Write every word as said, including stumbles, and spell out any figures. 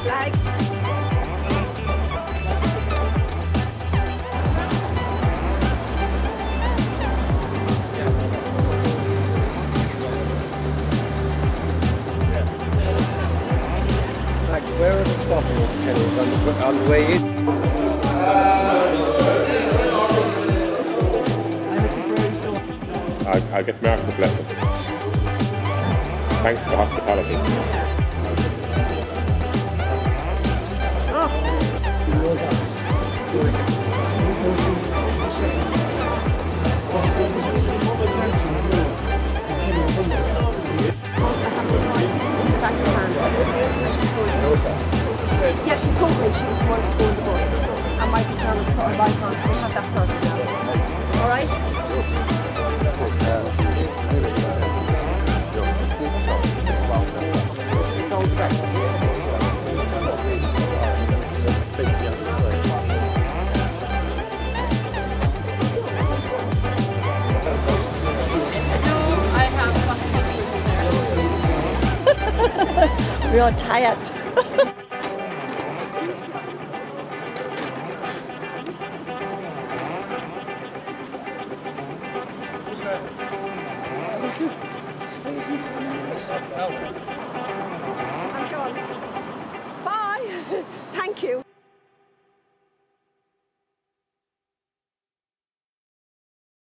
flag. Where are the stopping Kenny's on the, on the way in? I'll, I'll get Mark to bless him. Thanks for the hospitality. Yeah, she told me she was going to go in the bus, and my concern was put her life on, so we have that sorted now. Alright? We are tired. Oh.